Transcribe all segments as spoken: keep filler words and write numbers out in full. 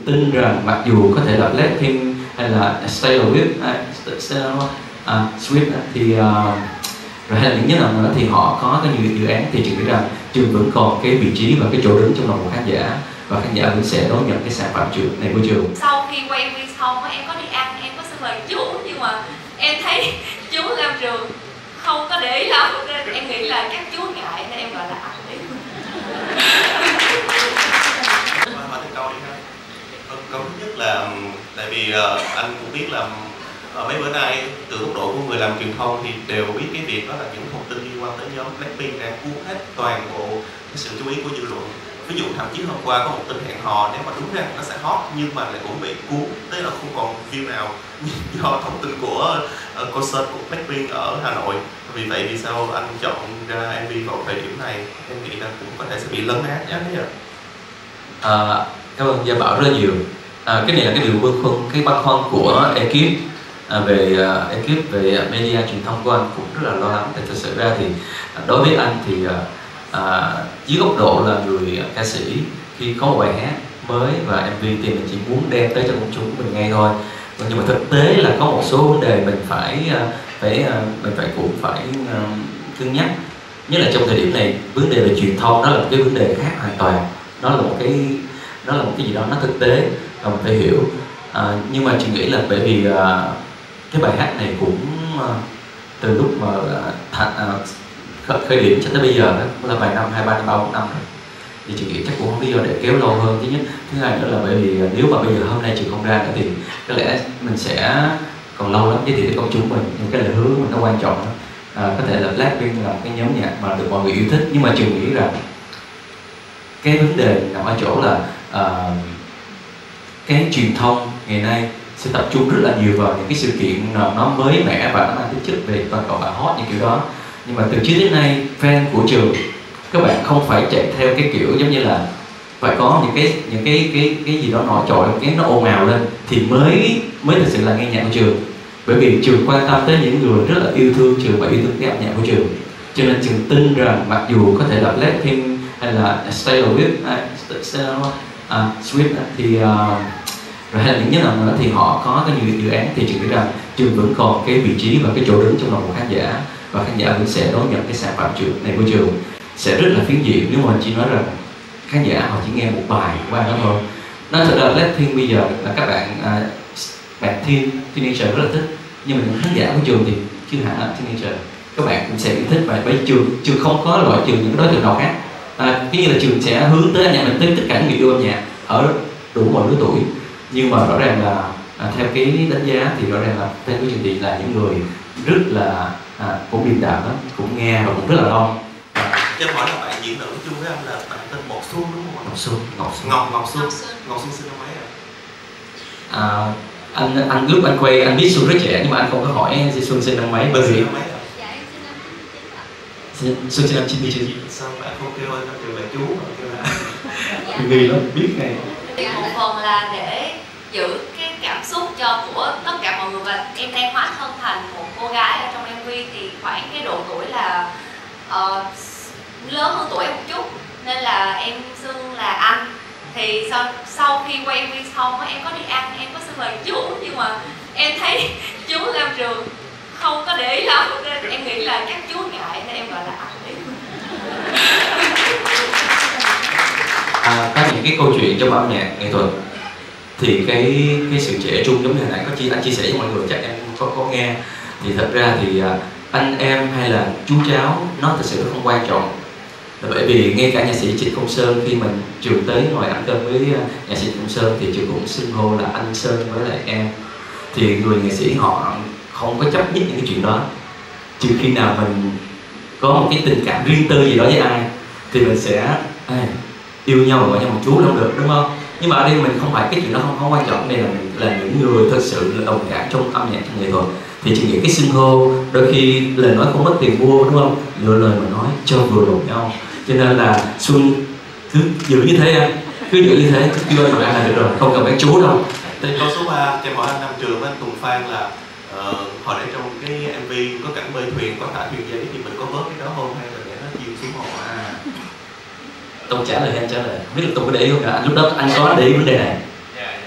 tin rằng mặc dù có thể là Blackpink hay là Stay With uh, Swift thì uh, rồi hay là những nhóm nào nữa thì họ có cái nhiều dự án, thì Trường nghĩ rằng Trường vẫn còn cái vị trí và cái chỗ đứng trong lòng của khán giả, và khán giả vẫn sẽ đón nhận cái sản phẩm Trường này của Trường. Sau khi quay em vê xong em có đi ăn, em có xin mời chú, nhưng mà em thấy chú Lam Trường không có để ý lắm, nên em nghĩ là các chú ngại nên em gọi là ăn đi. Hỏi thêm câu đi ha. Câu thứ nhất là tại vì uh, anh cũng biết là uh, mấy bữa nay từ góc độ của người làm truyền thông thì đều biết cái việc đó là những thông tin liên quan tới nhóm Blackpink đang cuốn hết toàn bộ cái sự chú ý của dư luận. Ví dụ thậm chí hôm qua có một tin hẹn hò, nếu mà đúng ra nó sẽ hot nhưng mà lại cũng bị cuốn, tức là không còn view nào do thông tin của uh, concert của Blackpink ở Hà Nội. Vì vậy vì sao anh chọn ra em vê vào thời điểm này, em nghĩ là cũng có thể sẽ bị lấn át nhá thế ạ. À, cảm ơn Gia Bảo rất là nhiều. À, cái này là cái điều băn khoăn, cái băn khoăn của ekip à, về uh, ekip về media truyền thông của anh cũng rất là lo lắng. Thì thực sự ra thì đối với anh thì uh, dưới góc độ là người ca sĩ, khi có một bài hát mới và em vê thì mình chỉ muốn đem tới cho công chúng mình ngay thôi. Nhưng mà thực tế là có một số vấn đề mình phải phải mình phải cũng phải uh, cân nhắc. Nhất là trong thời điểm này, vấn đề về truyền thông đó là một cái vấn đề khác hoàn toàn. Nó là một cái nó là một cái gì đó nó thực tế và mình phải hiểu. À, nhưng mà chị nghĩ là bởi vì uh, cái bài hát này cũng uh, từ lúc mà uh, khởi điểm cho tới bây giờ đó cũng là vài năm, hai ba năm, ba bốn năm rồi. Thì chị nghĩ chắc cũng không lý do để kéo lâu hơn. Thứ nhất, thứ hai nữa là bởi vì nếu mà bây giờ hôm nay chị không ra nữa thì có lẽ mình sẽ còn lâu lắm giới thiệu tới công chúng mình. Nhưng cái lời hứa mình nó quan trọng đó. À, có thể là Blackpink là một cái nhóm nhạc mà được mọi người yêu thích, nhưng mà Trường nghĩ rằng cái vấn đề nằm ở chỗ là uh, cái truyền thông ngày nay sẽ tập trung rất là nhiều vào những cái sự kiện nó mới mẻ và nó mang tính chất về toàn cầu và hot như kiểu đó. Nhưng mà từ trước đến nay fan của Trường, các bạn không phải chạy theo cái kiểu giống như là phải có những cái những cái cái cái gì đó nổi trội, cái nó ồn ào lên thì mới mới thực sự là nghe nhạc của Trường. Bởi vì Trường quan tâm tới những người rất là yêu thương Trường và yêu thương cái âm nhạc của Trường, cho nên Trường tin rằng mặc dù có thể là Blackpink hay là Stay With uh, Swift thì uh, rồi hay là những nhóm nào nữa thì họ có cái nhiều dự án, thì Trường nghĩ rằng Trường vẫn còn cái vị trí và cái chỗ đứng trong lòng của khán giả, và khán giả vẫn sẽ đón nhận cái sản phẩm Trường này của Trường sẽ rất là phiến diện. Nếu mà chị nói rằng khán giả họ chỉ nghe một bài của bài đó thôi. Nói thật ra Blackpink bây giờ là các bạn uh, bạn teen, teenager rất là thích, nhưng mà những khán giả của Trường thì chưa hẳn là teenager, các bạn cũng sẽ yêu thích. Và bởi Trường Trường không có loại trừ những đối tượng nào khác. À, cái như là Trường sẽ hướng tới âm nhạc mình tới tất cả những người yêu âm nhạc ở đủ mọi lứa tuổi. Nhưng mà rõ ràng là à, theo cái đánh giá thì rõ ràng là tên của Trường thì là những người rất là à, cũng điềm đạm lắm, cũng nghe và cũng rất là lo. Cho em hỏi là bạn diễn nữ chung với anh là bạn tên Ngọc Xuân đúng không? Ngọc Xuân, Ngọc Xuân. Ngọc Ngọc Xuân. Ngọc Xuân sinh năm mấy ạ? À, anh anh lúc anh quay anh biết Xuân rất trẻ, nhưng mà anh không có hỏi Xuân sinh năm mấy, bởi vì Xuân sinh năm chín mươi chín. Sao bạn không kêu anh kêu là chú mà kêu là anh? Vì lắm, biết này. Một phần là để giữ cái cảm xúc cho của tất cả mọi người, và em đang hóa thân thành một cô gái ở trong em vê thì khoảng cái độ tuổi là uh, lớn hơn tuổi một chút, nên là em xưng là anh. Thì sau, sau khi quay em vê xong em có đi ăn, em có xin mời chú, nhưng mà em thấy chú Lam Trường không có để ý lắm, nên em nghĩ là các chú ngại nên em gọi là ăn đi. À, có những cái câu chuyện trong âm nhạc nghệ thuật thì cái cái sự trẻ trung giống như hồi nãy có chia anh chia sẻ với mọi người, chắc em có có nghe, thì thật ra thì anh em hay là chú cháu nó thực sự không quan trọng. Là bởi vì ngay cả nhạc sĩ Trịnh Công Sơn, khi mình Trường tới ngồi ăn cơm với nhạc sĩ Trịnh Công Sơn thì Trường cũng xưng hô là anh Sơn với lại em. Thì người nghệ sĩ họ không có chấp nhất những cái chuyện đó, trừ khi nào mình có một cái tình cảm riêng tư gì đó với ai thì mình sẽ à, yêu nhau và gọi nhau một chú không được, đúng không? Nhưng mà ở đây mình không phải cái chuyện đó không, không quan trọng. Đây là mình là những người thật sự là đồng cảm trong âm nhạc, trong nghệ thuật. Thì chị nghĩ cái xưng hô đôi khi lời nói không mất tiền mua, đúng không? Lựa lời mà nói cho vừa đủ nhau. Cho nên là Xuân cứ giữ như thế anh, cứ giữ như thế, cứ kêu anh gọi là được rồi, không cần phải chú đâu. Câu số ba, cho em hỏi anh Nam Trường với anh Tùng Phan là uh, hồi nãy trong cái em vê có cảnh bơi thuyền, có thả thuyền giấy thì mình có bớt cái đó không, hay là để nó chiều xuống hồ? À. Tùng trả lời hay anh trả lời? Biết là Tùng có để ý không cả? Lúc đó anh có để ý vấn đề này. Dạ,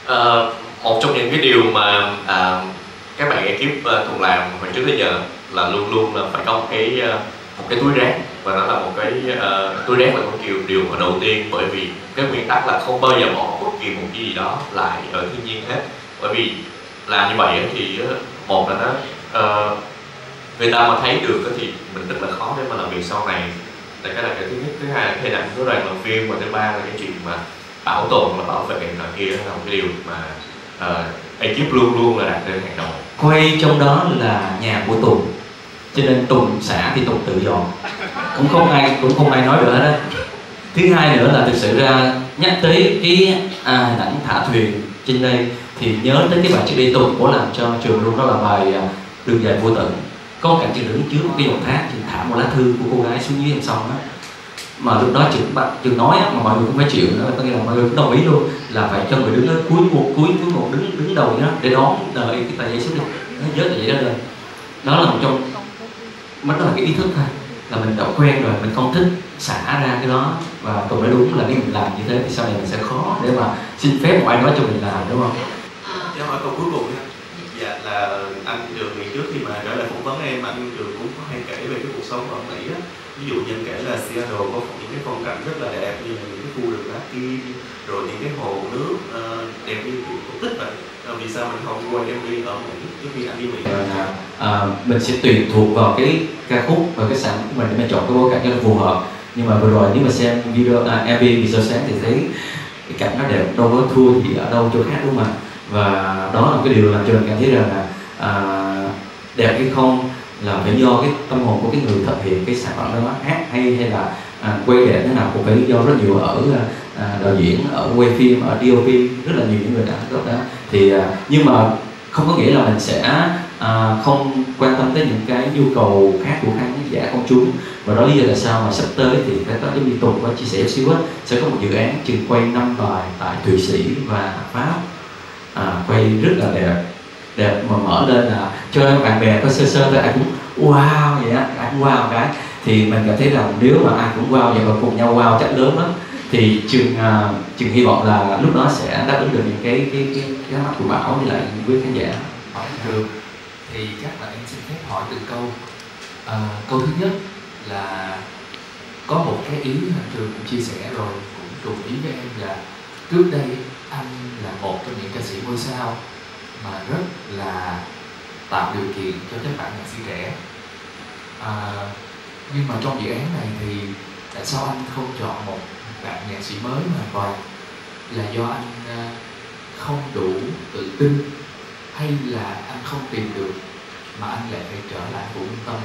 uh, một trong những cái điều mà uh, các bạn ekip uh, cùng làm hồi trước tới giờ là luôn luôn là phải có một cái uh, một cái túi rác, và đó là một cái uh, túi rác là một điều điều đầu tiên, bởi vì cái nguyên tắc là không bao giờ bỏ bất kỳ một cái gì đó lại ở thiên nhiên hết. Bởi vì làm như vậy thì một là nó uh, người ta mà thấy được thì mình rất là khó để mà làm việc sau này. Tại cái là cái thứ nhất, thứ hai là thay đổi số đoàn làm phim, và thứ ba là cái chuyện mà bảo tồn và bảo vệ là kia là một cái điều mà uh, ekip luôn luôn là đặt lên hàng đầu. Quay trong đó là nhà của Tùng, cho nên Tùng xả thì Tùng tự dọn, cũng không ai cũng không ai nói được hết á. Thứ hai nữa là thực sự ra nhắc tới cái à, hình ảnh thả thuyền trên đây thì nhớ tới cái bài trước đây Tùng có làm cho trường luôn, đó là bài à, Đường Dài Vô Tận. Có một cảnh trường đứng trước một cái dòng thác, trường thả một lá thư của cô gái xuống dưới dòng sông á, mà lúc đó trường bạn trường nói á, mà mọi người cũng phải chịu nữa, có nghĩa là mọi người cũng đồng ý luôn là phải cho người đứng ở cuối một cuối cuối một đứng đứng đầu nhá để đón đợi cái tờ giấy xuống đi, nó vớt tờ giấy đó lên. Đó là một trong mất là cái ý thức thôi, là mình đã quen rồi, mình không thích xả ra cái đó, và Tùng nói đúng là nếu mình làm như thế thì sau này mình sẽ khó để mà xin phép một ai nói cho mình làm, đúng không? Cho hỏi câu cuối cùng nha. Dạ là anh Trường ngày trước khi mà trở lại phỏng vấn em, anh Trường cũng có hay kể về cái cuộc sống ở Mỹ á. Ví dụ như anh kể là Seattle có những cái phong cảnh rất là đẹp, như là những cái khu rừng lá kim, rồi những cái hồ nước uh, đẹp như kiểu cổ tích vậy. À, vì sao mình không quay em vê ở Mỹ trước khi anh đi Mỹ? À, à, mình sẽ tùy thuộc vào cái ca khúc và cái sản của mình để mình chọn cái bối cảnh cho nó phù hợp. Nhưng mà vừa rồi nếu mà xem video à, em vê vì sao sáng thì thấy cái cảnh nó đẹp, đâu có thua thì ở đâu chỗ khác, đúng không ạ? Và đó là cái điều làm cho mình cảm thấy rằng là à, đẹp hay không là phải do cái tâm hồn của cái người thực hiện cái sản phẩm đó, hát hay hay là à, quay đẹp thế nào cũng phải do rất nhiều ở à, đạo diễn, ở quay phim, ở đê ô pê, rất là nhiều những người đã góp đó. Thì à, nhưng mà không có nghĩa là mình sẽ à, không quan tâm tới những cái nhu cầu khác của khán giả công chúng. Và đó lý do là sao mà sắp tới thì phải có giống như Tùng có chia sẻ một xíu á, sẽ có một dự án trường quay năm bài tại Thụy Sĩ và Pháp, à, quay rất là đẹp đẹp mà mở lên là cho bạn bè có sơ sơ thôi ai cũng wow vậy á, ai cũng wow cái thì mình cảm thấy rằng nếu mà ai cũng wow vậy và cùng nhau wow chắc lớn lắm thì trường uh, trường hy vọng là lúc đó sẽ đáp ứng được những cái cái cái cái mắt của Bảo như lại với khán giả. Hỏi Trường thì chắc là em xin phép hỏi từ câu à, câu thứ nhất là có một cái ý mà Trường cũng chia sẻ rồi, cũng trùng ý với em là trước đây anh là một trong những ca sĩ ngôi sao mà rất là tạo điều kiện cho các bạn nhạc sĩ trẻ, à, nhưng mà trong dự án này thì tại sao anh không chọn một bạn nhạc sĩ mới hoàn toàn? Là do anh uh, không đủ tự tin, hay là anh không tìm được mà anh lại phải trở lại Vũ Minh Tâm?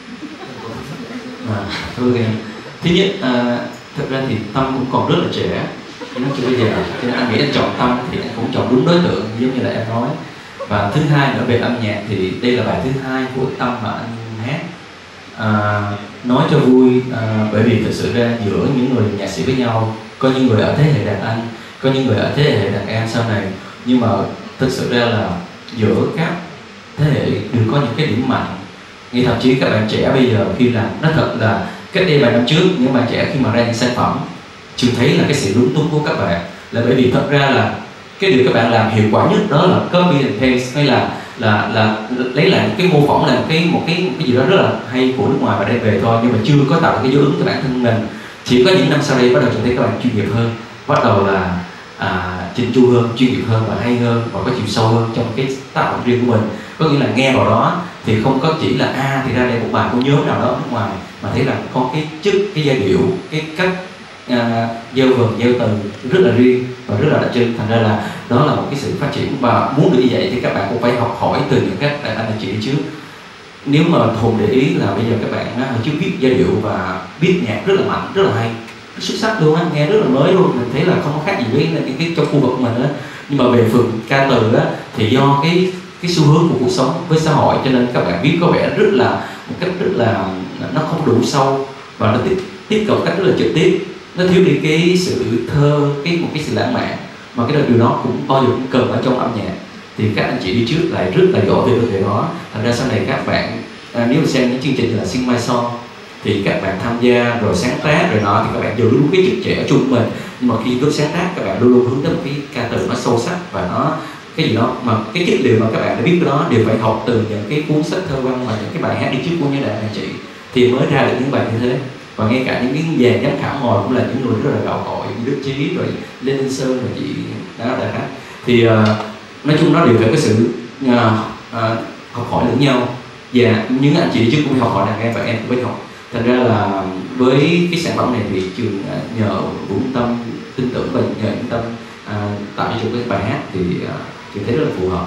À, thưa em, thứ nhất à, thực ra thì Tâm cũng còn rất là trẻ, nó chưa bây giờ, cho nên anh nghĩ anh chọn Tâm thì anh cũng chọn đúng đối tượng giống như là em nói. Và thứ hai nữa về âm nhạc thì đây là bài thứ hai của Tâm mà anh hát. À, nói cho vui à, bởi vì thực sự ra giữa những người nhạc sĩ với nhau có những người ở thế hệ đàn anh, có những người ở thế hệ đàn em sau này, nhưng mà thực sự ra là giữa các thế hệ đều có những cái điểm mạnh. Ngay thậm chí các bạn trẻ bây giờ khi làm, nó thật là cách đây vài năm trước những bạn trẻ khi mà ra những sản phẩm Trường thấy là cái sự lúng túng của các bạn là bởi vì thật ra là cái điều các bạn làm hiệu quả nhất đó là copy and paste, hay là là là lấy lại một cái mô phỏng, là một cái một cái một cái gì đó rất là hay của nước ngoài và đem về thôi, nhưng mà chưa có tạo cái dấu ấn cho bản thân mình. Chỉ có những năm sau đây bắt đầu Trường thấy các bạn chuyên nghiệp hơn, bắt đầu là à, chỉnh chu hơn, chuyên nghiệp hơn và hay hơn và có chiều sâu hơn trong cái tác phẩm riêng của mình. Có nghĩa là nghe vào đó thì không có chỉ là a à, thì ra đây một bài của nhóm nào đó ở nước ngoài, mà thấy là có cái chất, cái giai điệu, cái cách à, gieo vần, gieo từ rất là riêng và rất là đặc trưng. Thành ra là đó là một cái sự phát triển, và muốn được như vậy thì các bạn cũng phải học hỏi từ những các anh anh chị đi trước. Nếu mà Hùng để ý là bây giờ các bạn á, hồi trước viết giai điệu và viết nhạc rất là mạnh, rất là hay, rất xuất sắc luôn á, nghe rất là mới luôn, mình thấy là không có khác gì với cái, cái trong khu vực của mình á. Nhưng mà về phần ca từ á thì do cái cái xu hướng của cuộc sống với xã hội cho nên các bạn viết có vẻ rất là một cách rất là nó không đủ sâu và nó tiếp tiếp cận cách rất là trực tiếp, nó thiếu đi cái sự thơ, cái một cái sự lãng mạn, mà cái điều đó cũng bao giờ cũng cần ở trong âm nhạc. Thì các anh chị đi trước lại rất là giỏi về vấn đề đó. Thành ra sau này các bạn à, nếu mà xem những chương trình như là Sing My Song thì các bạn tham gia rồi sáng tác rồi nọ thì các bạn giữ đúng cái trực trẻ chung của mình, nhưng mà khi lúc sáng tác các bạn luôn luôn hướng tới một cái ca từ nó sâu sắc và nó nó cái gì đó mà cái chất liệu mà các bạn đã biết đó đều phải học từ những cái cuốn sách thơ văn và những cái bài hát đi trước của những đại anh chị thì mới ra được những bài như thế. Và ngay cả những cái dàn giám khảo ngồi cũng là những người rất là gạo cội, Đức Chí rồi Lê Ninh Sơn rồi chị đã đã hát thì uh, nói chung nó đều phải có sự uh, uh, học hỏi lẫn nhau và những anh chị đi trước cũng phải học hỏi đàn em và em cũng phải học. Thành ra là với cái sản phẩm này thì trường uh, nhờ Vũ Tâm tin tưởng và nhờ Vũ Tâm uh, tạo cho trường cái bài hát thì uh, trường thấy rất là phù hợp.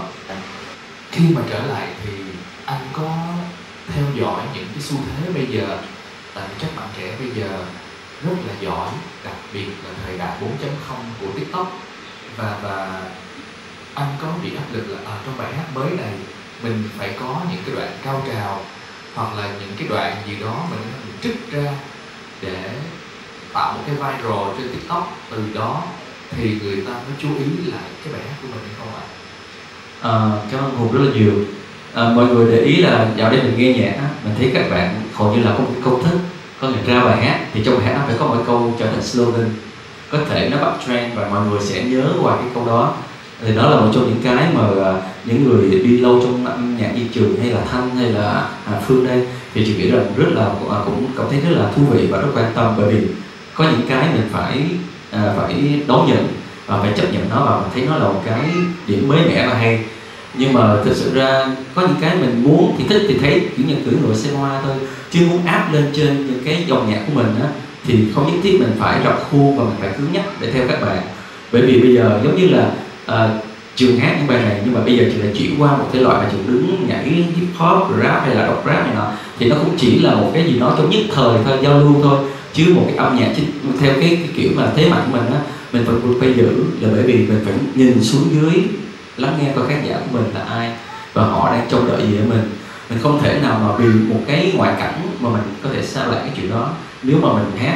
Khi mà trở lại thì anh có theo dõi những cái xu thế bây giờ, tại vì các bạn trẻ bây giờ rất là giỏi, đặc biệt là thời đại bốn chấm không của TikTok, và và anh có bị áp lực là ở trong bài hát mới này mình phải có những cái đoạn cao trào hoặc là những cái đoạn gì đó mình trích ra để tạo một cái viral trên TikTok, từ đó thì người ta mới chú ý lại cái bài hát của mình hay không ạ? À, cảm ơn Hùng rất là nhiều. À, mọi người để ý là dạo đây mình nghe nhạc á, mình thấy các bạn hầu như là có một cái công thức, có người ra bài hát thì trong bài hát nó phải có một câu trở thành slogan, có thể nó bắt trend và mọi người sẽ nhớ qua cái câu đó. Thì đó là một trong những cái mà uh, những người đi lâu trong âm nhạc như Trường hay là Thanh hay là à, Phương đây thì chị nghĩ rằng rất là uh, cũng cảm thấy rất là thú vị và rất quan tâm, bởi vì có những cái mình phải uh, phải đón nhận và phải chấp nhận nó và mình thấy nó là một cái điểm mới mẻ và hay. Nhưng mà thực sự ra có những cái mình muốn thì thích thì thấy kiểu như cưỡi ngựa xem hoa thôi, chứ muốn áp lên trên những cái dòng nhạc của mình á thì không nhất thiết mình phải rập khuôn và mình phải cứng nhắc để theo các bạn. Bởi vì bây giờ giống như là uh, Trường hát những bài này nhưng mà bây giờ Trường lại chuyển qua một thể loại mà Trường đứng nhảy hip hop, rap hay là đọc rap này nọ thì nó cũng chỉ là một cái gì đó trong nhất thời thôi, giao lưu thôi, chứ một cái âm nhạc chính theo cái, cái kiểu mà thế mạnh của mình á mình phải phải giữ là bởi vì mình phải nhìn xuống dưới, lắng nghe coi khán giả của mình là ai và họ đang trông đợi gì ở mình. Mình không thể nào mà vì một cái ngoại cảnh mà mình có thể xa lại cái chuyện đó. Nếu mà mình hát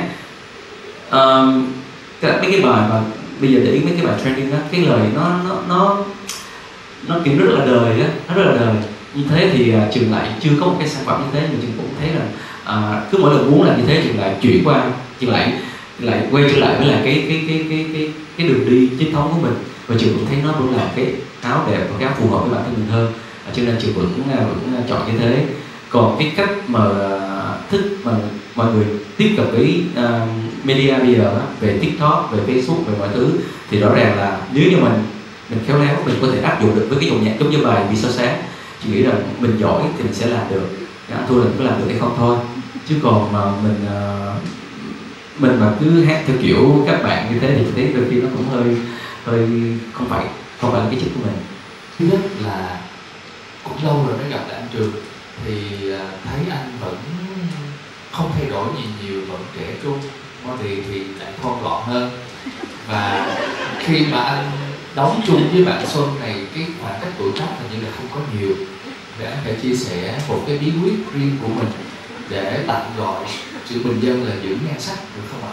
um, cái, mấy cái bài mà bây giờ để ý mấy cái bài trending đó, cái lời nó nó nó nó kiểu rất là đời á, nó rất là đời như thế thì uh, Trường lại chưa có một cái sản phẩm như thế, nhưng Trường cũng thấy là uh, cứ mỗi lần muốn làm như thế Trường lại chuyển qua, Trường lại lại quay trở lại với lại cái cái cái cái cái cái đường đi chính thống của mình, và Trường cũng thấy nó vẫn là cái áo đẹp và cái áo phù hợp với bản thân mình hơn, cho nên Trường vẫn vẫn chọn như thế. Còn cái cách mà thích mà mọi người tiếp cận với uh, media bây giờ á, về TikTok, về Facebook, về mọi thứ thì rõ ràng là nếu như mình mình khéo léo mình có thể áp dụng được với cái dòng nhạc giống như bài Vì Sao Sáng. Chị nghĩ rằng mình giỏi thì mình sẽ làm được, à, thua là mình có làm được hay không thôi, chứ còn mà mình uh, mình mà cứ hát theo kiểu các bạn như thế thì thấy đôi khi nó cũng hơi hơi không phải không phải là cái chất của mình. Thứ nhất là cũng lâu rồi mới gặp lại anh Trường thì thấy anh vẫn không thay đổi gì nhiều, vẫn trẻ trung, body thì lại thon gọn hơn, và khi mà anh đóng chung với bạn Xuân này cái khoảng cách tuổi tác hình như là không có nhiều, để anh phải chia sẻ một cái bí quyết riêng của mình để tạm gọi sự bình dân là giữ nhan sắc, được không ạ?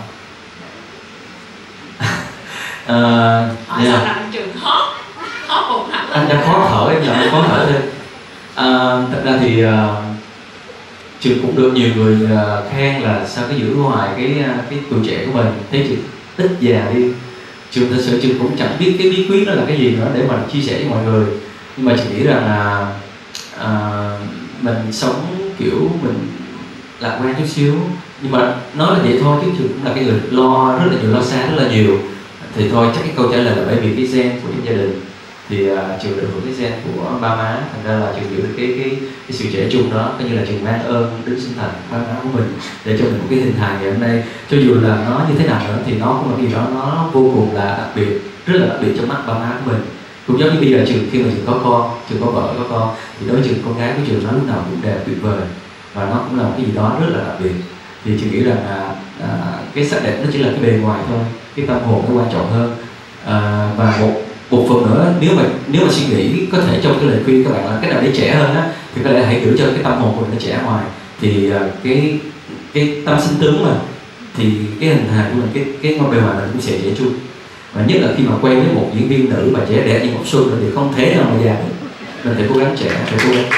Uh, yeah. Sao làm Trường hot hot hụt hẳn anh đang khó thở, em là anh khó thở thôi. Uh, thật ra thì uh, Trường cũng được nhiều người uh, khen là sao cái giữ hoài cái uh, cái tuổi trẻ của mình, thấy Trường ít già đi. Trường thật sự Trường cũng chẳng biết cái bí quyết đó là cái gì nữa để mà chia sẻ với mọi người, nhưng mà Trường nghĩ rằng là uh, mình sống kiểu mình lạc quan chút xíu, nhưng mà nói là vậy thôi chứ Trường cũng là cái người lo rất là nhiều, lo xa rất là nhiều. Thì thôi chắc cái câu trả lời là bởi vì cái gen của trong gia đình thì uh, Trường được hưởng cái gen của ba má, thành ra là Trường giữ được cái cái cái sự trẻ trung đó, coi như là Trường mang ơn đứng sinh thành ba má của mình để cho mình một cái hình hài ngày hôm nay, cho dù là nó như thế nào nữa thì nó cũng là cái gì đó nó vô cùng là đặc biệt, rất là đặc biệt trong mắt ba má của mình. Cũng giống như bây giờ Trường khi mà Trường có con, Trường có vợ có con thì đối với Trường con gái của Trường nó lúc nào cũng đẹp tuyệt vời và nó cũng là một cái gì đó rất là đặc biệt. Thì Trường nghĩ rằng là à, cái sắc đẹp nó chỉ là cái bề ngoài thôi, cái tâm hồn nó quan trọng hơn. À, và một một phần nữa, nếu mà nếu mà suy nghĩ có thể trong cái lời khuyên các bạn là cái nào để trẻ hơn á thì có lẽ hãy giữ cho cái tâm hồn của mình nó trẻ ngoài, thì uh, cái cái tâm sinh tướng mà thì cái hình hài của mình, cái cái ngôi bề ngoài mình cũng sẽ trẻ trung, và nhất là khi mà quay với một diễn viên nữ mà trẻ đẹp như Ngọc Xuân thì không thể nào mà già được, mình phải cố gắng trẻ, phải cố gắng.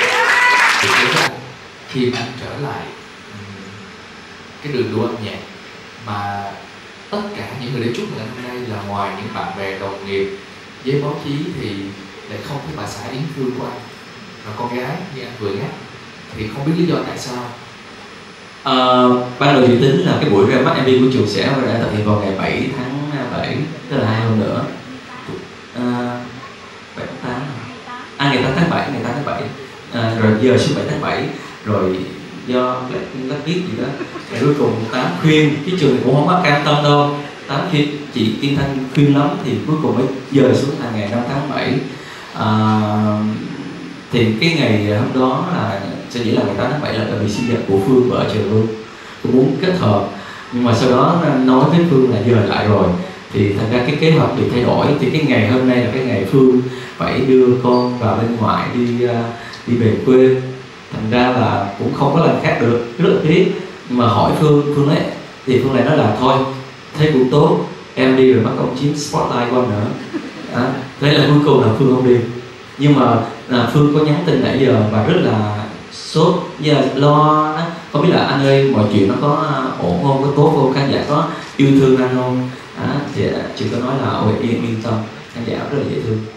Khi anh trở lại cái đường đua âm nhạc mà tất cả những người đến chúc mừng anh hôm nay là ngoài những bạn bè đồng nghiệp với báo chí thì lại không thấy bà xã Yến Phương của anh, là con gái như anh vừa nhắc, thì không biết lý do tại sao. À, ban đầu dự tính là cái buổi ra mắt em vê của Trường sẽ đã thực hiện vào ngày bảy tháng bảy, tức là hai hôm nữa. À, bảy tháng tám, à ngày tám tháng bảy, ngày tám tháng bảy, à, rồi giờ số bảy tháng bảy, rồi do lát biết gì đó, ngày cuối cùng Tám khuyên, cái Trường cũng không có cam tâm đâu. Tám khi chị Kim Thanh khuyên lắm thì cuối cùng mới giờ xuống là ngày năm tháng bảy. À, thì cái ngày hôm đó là sẽ chỉ là ngày tám tháng bảy là ngày sinh nhật của Phương vợ Trường luôn. Tôi muốn kết hợp nhưng mà sau đó nói với Phương là giờ lại rồi, thì thành ra cái kế hoạch bị thay đổi. Thì cái ngày hôm nay là cái ngày Phương phải đưa con vào bên ngoài đi đi về quê, thành ra là cũng không có làm khác được, rất là tiếc. Nhưng mà hỏi Phương, Phương nói thì Phương lại nói là thôi thế cũng tốt, em đi rồi bắt ông chiếm spotlight của anh nữa. À, thế là cuối cùng là Phương không đi. Nhưng mà là Phương có nhắn tin nãy giờ và rất là sốt, giờ lo đó. Không biết là anh ơi mọi chuyện nó có ổn không, có tốt không, khán giả có yêu thương anh không? À, thì chị có nói là ôi yên yên tâm, khán giả rất là dễ thương.